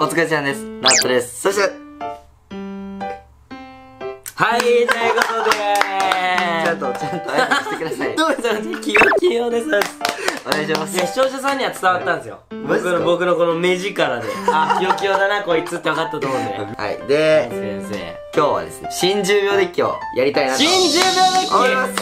お疲れちゃんです。ナットです。そして、 はい、ということでちゃんと挨拶してください。 どうもさん、キヨキヨです。 お願いします。 いや、視聴者さんには伝わったんですよ。 マジっすか僕のこの目力で。あ、キヨキヨだな、こいつって分かったと思うんで。 はい。で、 先生。 今日はですね、新10秒デッキをやりたいなと新10秒デッキ思います。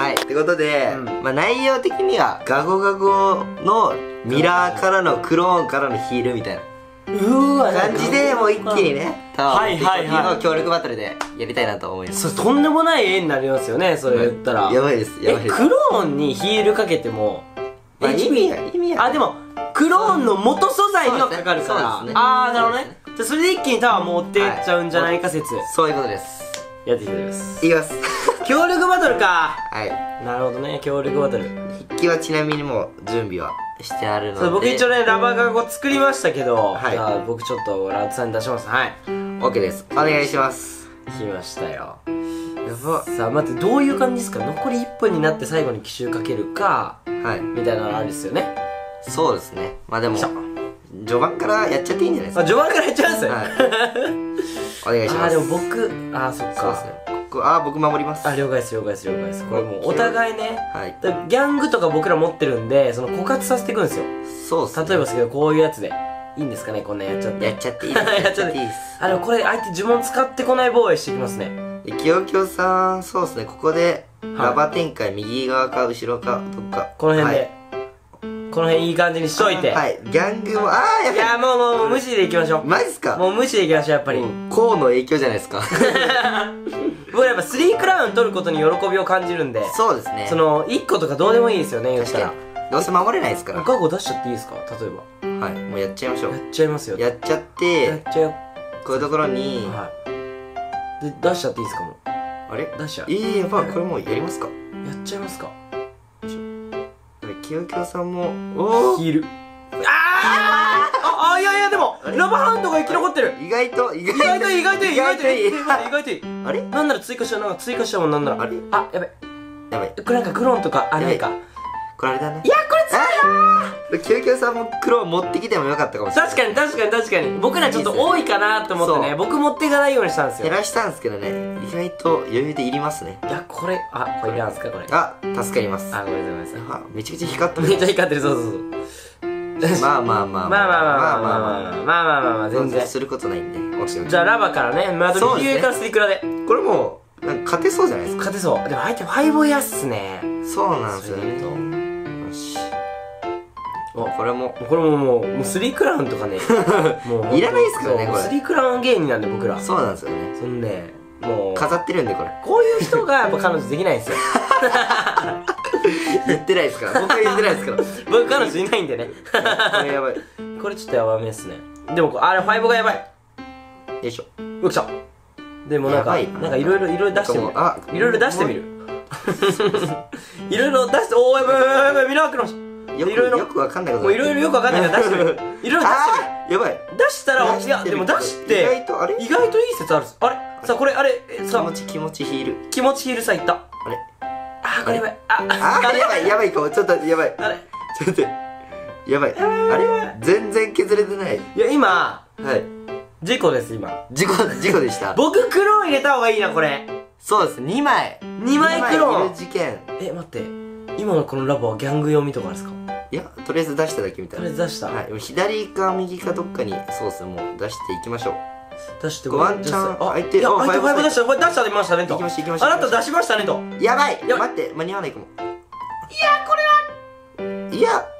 はい。ってことで、まあ内容的には、ガゴガゴのミラーからのクローンからのヒールみたいな感じで、もう一気にね、 はいはいはいの協力バトルでやりたいなと思います。 それとんでもない絵になりますよね、それ言ったら。 やばいです、やばいです。 クローンにヒールかけても、 まあ意味や。 あ、でも、クローンの元素材にはかかるから。 そうですね。 あー、なるほどね。じゃあそれで一気にタワー持ってっちゃうんじゃないか説。 そういうことです。 やっていきます。 いきます。 協力バトルか。 はい。 なるほどね、協力バトル。 筆記はちなみにもう準備はしてあるので。 そう、僕一応ね、ラバーガゴ作りましたけど、 はい。 じゃあ僕ちょっとラウトさんに出します。はい。 OK です。お願いします。 来ましたよ。 やば。 さあ、待って、どういう感じですか？残り1分になって最後に奇襲かけるか、 はい。 みたいなのあるんですよね。 そうですね。まあでも、序盤からやっちゃっていいんじゃないですか。 あ、序盤からやっちゃいます？ はい。お願いします。 あ、でも僕、あ、そっか。 そうですね。僕守ります。 あ、了解です、了解です、了解です。これもうお互いね、 はい。 ギャングとか僕ら持ってるんで、その枯渇させていくんですよ。 そうっすね。 例えばですけど、こういうやつで。いいんですかね、こんなんやっちゃって。 やっちゃっていいです。 やっちゃっていいです。あ、でもこれ相手呪文使ってこない防衛していきますね。 きよきよさん、そうですね。ここで、ラバ展開、右側か後ろか、どっか。 この辺で。この辺いい感じにしといて。 はい。ギャングも、やばい。 いや、もう無視でいきましょう。 マジっすか？ もう無視でいきましょう、やっぱり。 こうの影響じゃないですか。 僕やっぱ3クラウン取ることに喜びを感じるんで。 そうですね。 その、1個とかどうでもいいですよね、言ったら。 どうせ守れないですから。 ガゴ出しちゃっていいですか？例えば。 はい。もうやっちゃいましょう。 やっちゃいますよ。 やっちゃっやて、 っちゃう。 こういうところに、 はい。で、出しちゃっていいですか？もう。 あれ出しちゃう。 やばい。これもうやりますか？ やっちゃいますか？ きよきよさんも、おーヒール。いや、でも、ラバーハンドが生き残ってる。 意外といい。あれなんなら追加したもんなんなら。 あれあ、やばい。 やばい。 これなんかクローンとか、ないか。 これあれだね。 いや、これ強いなきよきよさんも黒を持ってきてもよかったかもしれない。 確かに。僕らちょっと多いかなと思ってね。僕持っていかないようにしたんですよ。 減らしたんですけどね、意外と余裕でいりますね。 いや、これいらんすかこれ。 助かります。 ごめんなさい。 めちゃくちゃ光ってる。 めっちゃ光ってる、そう。 まあ、 全然。 することないんで。 じゃあラバからね、マドリ右からスリクラで。 これもう、なんか勝てそうじゃないですか。 勝てそう。でも相手5やっすね。 そうなんですよね。よし。これももう3クラウンとかね。もう。 いらないですからね、これ。 3クラウン芸人なんで僕ら。 そうなんですよね。 そんで、もう。 飾ってるんで、これ。 こういう人がやっぱ彼女できないんですよ。 言ってないですから。僕は言ってないですから。 僕彼女いないんでね。 これやばい。 これちょっとやばめっすね。でも、あれ5がやばい。 よいしょ。 よっしゃ。でもなんかいろいろ出してみる。いろいろ出してみる。いろいろ出して、やばい、ミラークロン。 よくわかんないこと。 もういろいろよくわかんないから出してみる。いろいろ出してみる。 やばい。 出したら、いや、でも出して、意外といい説ある。あれさあ、これ、 気持ちヒール。 気持ちヒールさ、いった。 あれこれやばい。 やばいかも。ちょっと、やばい。 あれちょっと、やばい。あれ全然削れてない。 いや、今、 はい。 事故です、今。 事故でした。 僕、クローン入れた方がいいな、これ。 そうです、2枚クローン。 事件。 待って。今のこのラバーはギャング読みとかですか？ いや、とりあえず出しただけみたいな。 とりあえず出した。 はい。左か右かどっかに、そうですね、もう出していきましょう。 出してワンチャン、相手、 いや、相手5出した出ましたねと。 行きました。 あなた出しましたねと。 やばい待って、間に合わないかも。 これは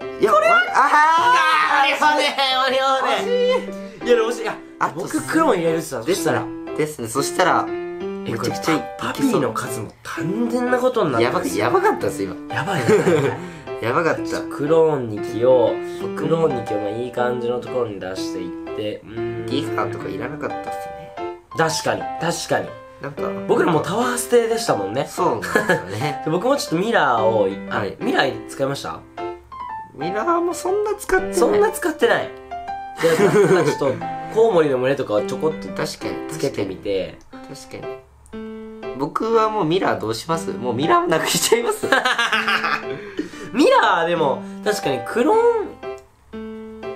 間に合わねえ。いや、惜しい。僕クローン入れるっすわ。 そしたら、めちゃくちゃいい。 パピーの数も単純なことになってます。 やばかったっす、今。 やばい。 やばかった。 クローンに気を、いい感じのところに出していって、 ギガとかいらなかったっすね。 確かに。 なんか、 僕らもうタワーステでしたもんね。 そうなんですよね。 僕もちょっとミラーを、ミラー使いました？ ミラーもそんな使ってない。 そんな使ってない。で、ちょっと、コウモリの群れとかをちょこっとつけてみて。 確かに。僕はもうミラーどうします？もうミラーなくしちゃいます。 ミラーでも、確かにクローン、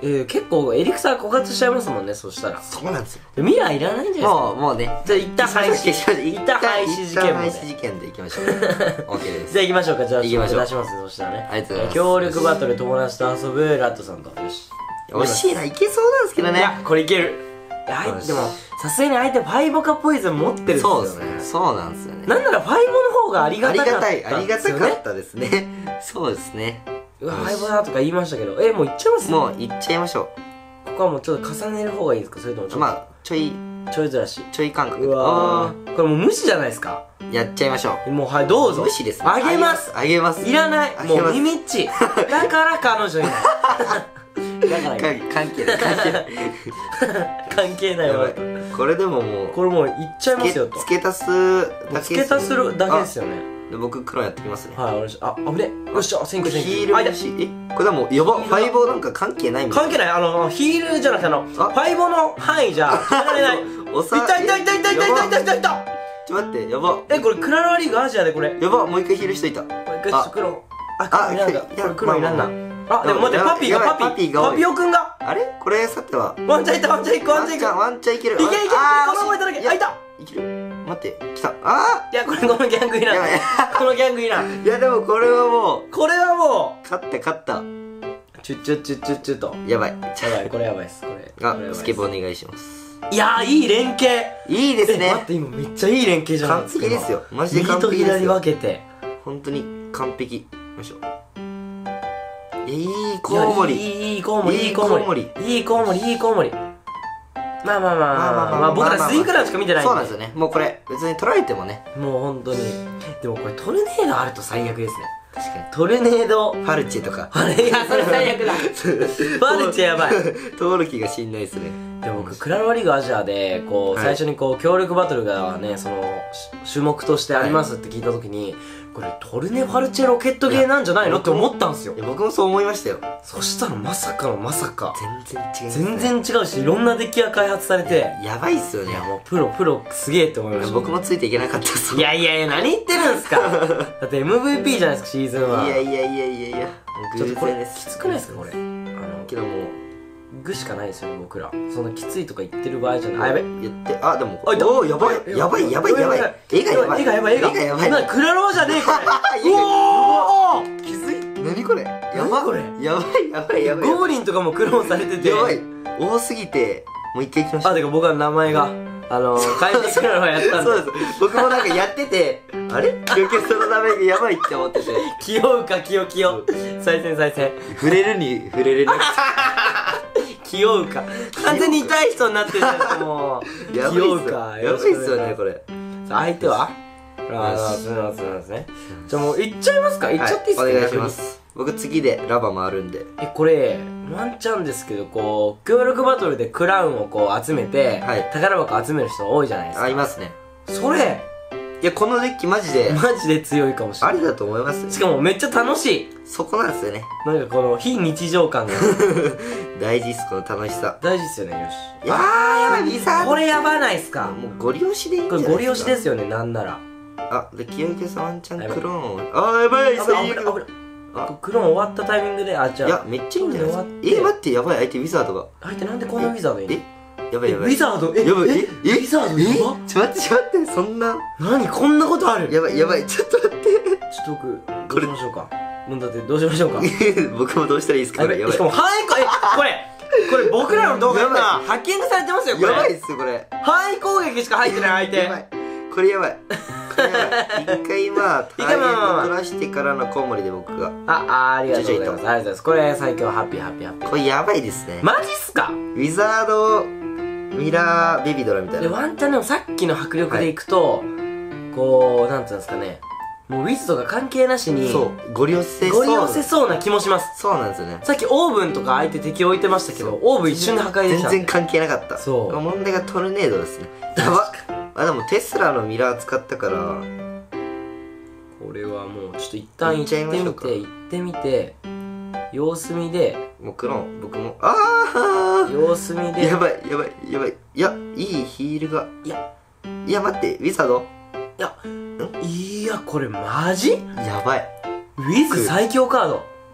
結構エリクサ枯渇しちゃいますもんね、そしたら。 そうなんですよ。 ミラーいらないんじゃないですか。 もうね。 じゃあ一旦廃止。一旦廃止事件もね。 一旦廃止事件でいきましょう。OK です。 じゃあ行きましょうか。じゃあ、 行きましょう。 出しますね、そしたらね。 ありがとうございます。 協力バトル友達と遊ぶラットさんと。よし。 惜しいな、いけそうなんですけどね。 いや、これいける。でも、さすがに相手ファイボカポイズン持ってるんですよね。 そうですね。そうなんですよね。 なんならファイボの方がありがたかった。 ありがたかったですね。そうですね。 うわ、ファイボだとか言いましたけど、もういっちゃいます？ もういっちゃいましょう。ここはもうちょっと重ねる方がいいですか？それともちょっと。 まあ、ちょいずらし。 ちょい感覚。 うわー。これもう無視じゃないですか。 やっちゃいましょう。 もうはい、どうぞ。 無視です。 あげます。 あげます。 いらない。もうミミッチ。だから彼女いない。だから関係ない。 関係ないわ。 これでももうこれもういっちゃいますよと。 付け足すだけ。 付け足すだけですよね。 僕黒やってきますね。 はい、あ、危ね。よっしゃ、選挙。 ヒールだし、これでもやば、ファイボーなんか関係ないみたいな。 関係ない。ヒールじゃなくてファイボの範囲じゃ決められない。いた。 ちょっと待って、やば。 これクラロワリーグアジアでこれ。 やば、もう一回ヒールしといた。 もう一回黒。黒いらんだ。これ黒いらんだ。あ、でも待って、パピオくんが。 あれこれさては。 ワンチャンいった、ワンチャンいく。 ワンチャンいける。 いけ。このままいただけ。あ、いた。 いける。待って、来た。あいや、このギャングいらん。このギャングいらん。 いや、でもこれはもう。勝った。 チュッと。 やばい。 これやばいっす、これ。 スケボーお願いします。 いやー、いい連携。 いいですね。 待って、今めっちゃいい連携じゃないですか。 完璧ですよ。マジで完璧ですよ。 右と左分けて。 本当に完璧。よいしょ。いいコウモリ。 いいコウモリ。まあ、僕らスイクランしか見てないんで。 そうなんですよね。もうこれ、別に取られてもね。 もう本当に。でもこれトルネードあると最悪ですね。 確かに。 トルネード。 ファルチェとか。 いや、それ最悪だ。ファルチェやばい。 通る気がしんないですね。 でも僕、クラロワリーグアジアで、最初に協力バトルがね、種目としてありますって聞いたときに、これトルネファルチェロケットゲーなんじゃないのって思ったんですよ。 僕もそう思いましたよ。 そしたらまさかのまさか。 全然違うし、いろんなデッキが開発されて。 やばいっすよね。 もうプロすげえって思いました。 僕もついていけなかったっす。 いや、何言ってるんすか。だって MVP じゃないですか、シーズンは。 いや。 ちょっとこれ、きつくないですか、これ。 けどもう、 グしかないですよね、僕ら。そんなきついとか言ってる場合じゃない。やべ。 言って、でも、おー、やばい。絵がやばい。 クラロワじゃねえ、これ。 おー気づい何これやばこれ。 やばい。 ゴーリンとかも苦労されてて。 やばい。多すぎて、もう一回行きましょう。 てか僕は名前が、怪物クラロワやったんで。 そうです。僕もなんかやってて、あれ余計その名前がやばいって思ってて。 気負うか、気負。再戦。 触れるに触れれなくて。 気負うか。完全に痛い人になってるじゃん、もう。 やばいっすよね、これ。 相手はそうですね。じゃあもう行っちゃいますか？行っちゃっていいっすか？ お願いします。僕次でラバ回るんで。 これ、ワンチャンですけど、協力バトルでクラウンを集めて、宝箱集める人多いじゃないですか。 いますね。 それ、 いや、このデッキマジで強いかもしれない。 ありだと思います。 しかもめっちゃ楽しい。 そこなんですよね。 なんかこの非日常感が大事っす、この楽しさ。 大事っすよね。よし。 やばい。 これやばないっすか？ もうゴリ押しでいいんじゃないですか。 これゴリ押しですよね、なんなら。 で、清池さんワンチャンクローン。やばい、最悪。 クローン終わったタイミングで、じゃあ。 いや、めっちゃいいんじゃないですか。待って、やばい、相手ウィザードが。 相手なんでこんなウィザードいいの？ やばい。 ウィザード？ やばい。 ウィザードやば？ ちょっと待って、そんな。 何こんなことある？ やばい、ちょっと待って。 ちょっと僕、どうしましょうか。だってどうしましょうか。 僕もどうしたらいいですか？ しかも、これ僕らの動画今、ハッキングされてますよ、これ。 やばいっすよ、これ。 範囲攻撃しか入ってない相手。 やばい。これやばい。一回ターゲット取らしてからのコウモリで僕が。 ありがとうございます。ありがとうございます。これ最強ハッピー。 これやばいですね。 マジっすか？ ウィザードミラーベビドラみたいな。 ワンチャンでもさっきの迫力でいくと、なんていうんですかね。もうウィズとか関係なしに、 ゴリ押せそうな気もします。 そうなんですよね。 さっきオーブンとか相手敵置いてましたけど、オーブン一瞬で破壊できた。 全然関係なかった。 そう問題がトルネードですね。やばっ。でもテスラのミラー使ったから、 これはもうちょっと一旦行ってみて、様子見で、 もうクローン、僕も、 様子見で、 やばい。いや、いいヒールが。いや、待って、ウィザード？ いや、これマジ？ やばい。 ウィズ最強カード。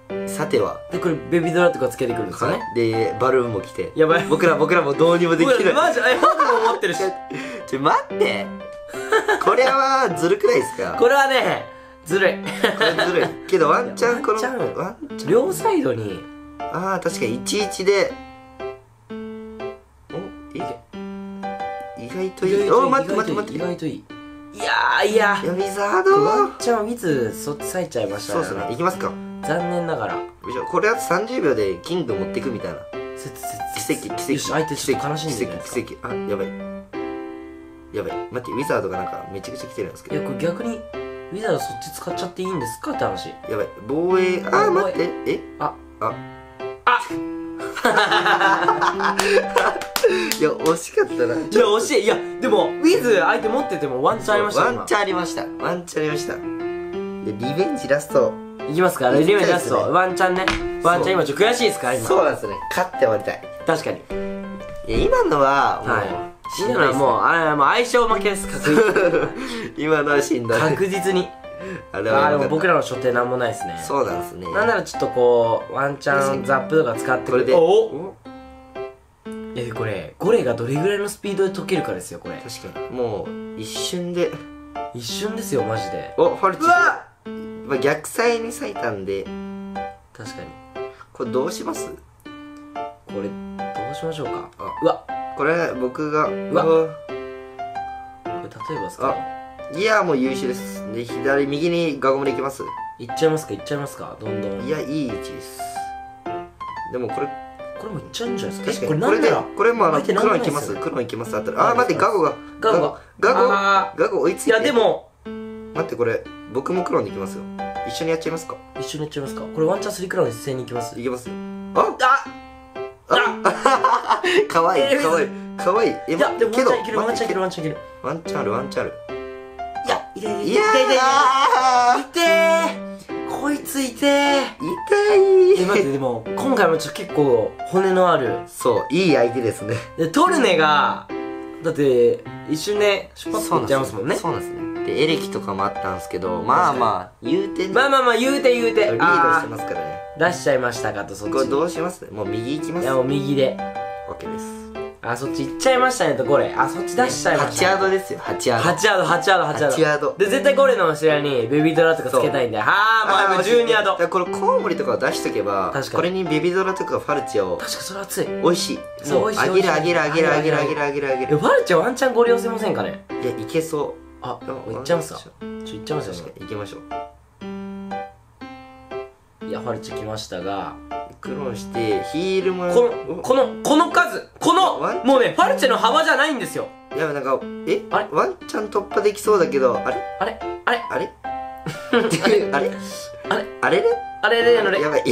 さてはでこれベビードラとかつけてくるんですよね。 でバルーンも来て、 やばい、 僕らもどうにもできない。 マジ僕も持ってるし待ってこれはずるくないですか？ これはねずるいこれずるいけどワンチャンこのワンチャンワンチャン両サイドにああ確かに11でお意外といい。お待って意外といい。いやいやウィザードワンチャンウィズそっち割いちゃいましたね。 そうですね、いきますか。 残念ながらこれあと30秒でキング持っていくみたいな奇跡よし相手ちょっと悲しんでるじゃないですか。 奇跡あやばい待ってウィザードがなんかめちゃくちゃ来てるんですけど、 いやこれ逆にウィザードそっち使っちゃっていいんですかって話。 やばい防衛待っていや惜しかったな。 いや惜しい。いやでもウィズ相手持っててもワンチャンありました。 ワンチャンありましたリベンジラストいきますか。リベンジラストワンチャンね。ワンチャン今ちょっと悔しいですか今。 そうなんですね、勝って終わりたい。 確かに。 いや今のはもう今のはもう相性負けです。確実今のはしんどい。 確実に。でも僕らの所定なんもないですね。 そうなんですね。 なんならちょっとこうワンチャンザップとか使ってくれて、これゴレがどれぐらいのスピードで解けるかですよ。これ確かにもう一瞬ですよマジで。ファルチ逆サイに咲いたんで確かに。 これどうします？ これどうしましょうか。 これ僕がこれ例えばですか。 いやもう優秀です。で右にガゴムでいきます。 いっちゃいますかどんどん。 いやいい位置です。でもこれもいっちゃうんじゃないですか。 確かにこれも黒に行きますあったら待ってガゴ追いついて。 いやでも待ってこれ僕も黒に行きますよ。一緒にやっちゃいますか。 これワンチャン3クラウン一斉に行きますよ。 かわいい。いやでもワンチャンいける。 ワンチャンある。 痛こいつ痛い。待ってでも今回も結構骨のあるいい相手ですね。 トルネがだって一瞬で出発っていっちゃいますもんね。 そうなんですね。でエレキとかもあったんですけど言うて言うてリードしてますからね。 出しちゃいましたかと。そっちこれどうします？もう右行きます。 いやもう右で OK です。 そっち行っちゃいましたねとゴレ。そっち出しちゃいました。 8ヤードですよ。8ヤードで絶対ゴレの後ろにベビードラとかつけたいんでもう12ヤード。 これコウモリとかを出しとけばこれにベビードラとかファルチを確かそれ熱い。 美味しい。もうあげる。 ファルチはワンチャンゴレ寄せませんかね。 いやいけそう。 いっちゃいますか。いっちゃいますよね。 行きましょう。 いやファルチ来ましたがクローンしてヒールもこの数もうねファルチェの幅じゃないんですよ。 いやなんかワンチャン突破できそうだけどあれやばい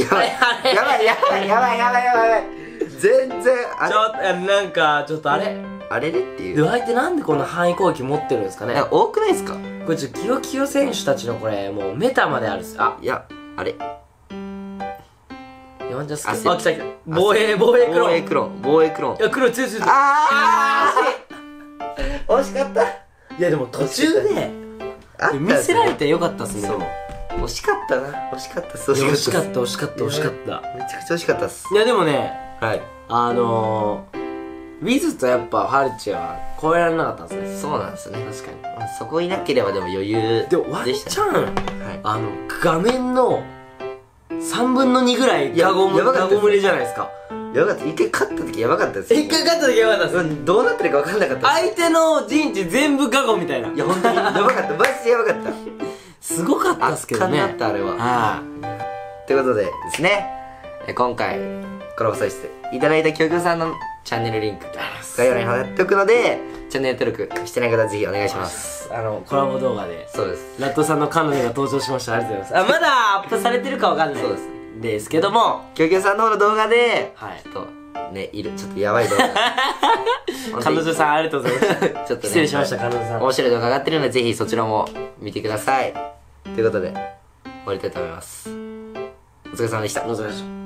全然なんかちょっとっていう。 相手なんでこんな範囲攻撃持ってるんですかね。 多くないですか。 これキヨキヨ選手たちのこれもうメタまであるっす。 いやワンチャンス来た防衛クローン。いや黒強い。惜しかった。いやでも途中で見せられてよかったっすね。 惜しかったな。惜しかった。 めちゃくちゃ惜しかったっす。いやでもねウィズとやっぱファルチは超えられなかったんですね。 そうなんですね。 確かにそこいなければでも余裕でもワンチャン画面の3分の2ぐらいガゴムレじゃないですか。 やばかった。一回勝った時やばかったです。 どうなってるか分かんなかった。 相手の陣地全部ガゴみたいな。 いや本当にやばかった。マジでやばかった。 すごかったっすけどね。 圧巻だったあれは。ということでですね、今回コラボさせていただいた曲さんのチャンネルリンク概要欄に貼っておくので、チャンネル登録してない方はぜひお願いします。 コラボ動画でそうです。 ラットさんの彼女が登場しました。ありがとうございます。まだアップされてるかわかんないですけども、 キョキョさんの方の動画でちょっとねちょっとやばい動画彼女さんありがとうございます。ちょっと失礼しました。彼女さん面白い動画上がってるのでぜひそちらも見てください。ということで終わりたいと思います。お疲れ様でした。 お疲れ様でした。